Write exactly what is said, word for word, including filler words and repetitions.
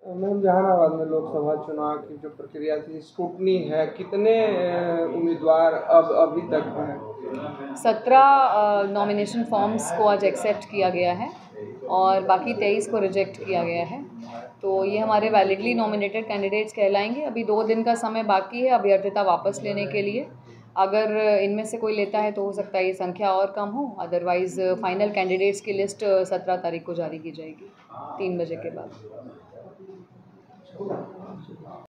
Ma'am, Jehanabad में लोकसभा चुनाव की जो प्रक्रिया थी, स्क्रूटनी है, कितने उम्मीदवार अब अभी तक हैं? सत्रह नॉमिनेशन फॉर्म्स को आज एक्सेप्ट किया गया है और बाकी तेईस को रिजेक्ट किया गया है। तो ये हमारे वैलिडली नॉमिनेटेड कैंडिडेट्स कहलाएंगे। अभी दो दिन का समय बाकी है अभ्यर्थता वापस लेने के लिए। अगर इनमें से कोई लेता है तो हो सकता है ये संख्या और कम हो, अदरवाइज़ फाइनल कैंडिडेट्स की लिस्ट सत्रह तारीख को जारी की जाएगी तीन बजे के बाद।